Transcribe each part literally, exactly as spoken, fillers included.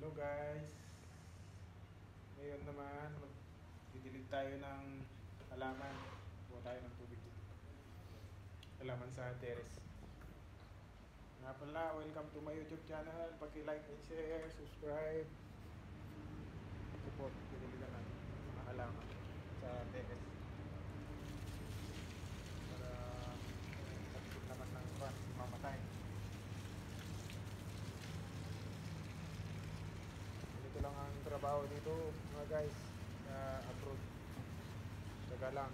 Hello guys. Ngayon naman didilig tayo ng halaman. Buha tayo ng tubig dito. Halaman sa terrace. Nga pala, welcome to my YouTube channel. Paki-like and share, subscribe, support. Didiligan natin mga halaman sa terrace. Para pagkip naman ng kwan, mamatay. Ito lang ang trabaho dito mga guys sa abroad. Taga lang.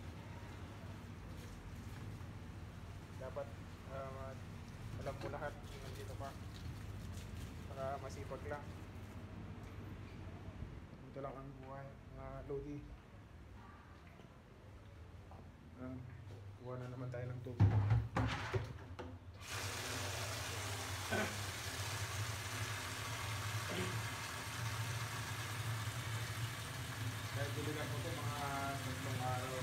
Dapat uh, alam mo lahat kung nandito pa. Saka masipag lang. Ito lang ang buhay mga lodi. Uh, kuha na naman tayo ng tubig. Dahil tuloy po ito mga tatlong araw.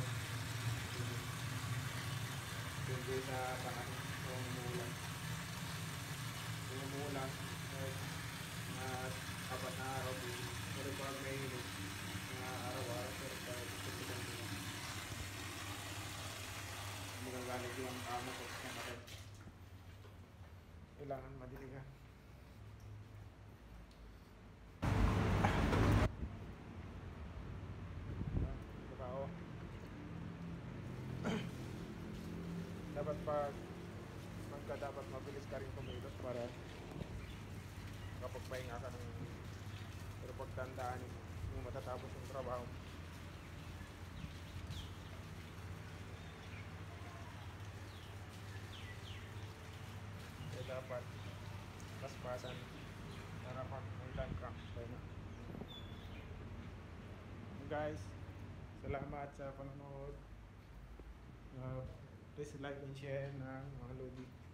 Hindi sa panahon kung umuulan. Kung umuulan, mga apat na araw dito. Pero pag may hilig, mga araw-araw, pero tayo dito lang dito. Magagalit yung amo ko sa kapatid. Kailangan madiligan. Dapat pag magka dapat mabilis ka rin kumilos para kapagpahinga ka ng pero pagtandaan yung matatapos yung trabaho. Kaya dapat paspasan para pag may time crack tayo na. Guys, salamat sa panonood. Uh, please like and share ng mga lodi.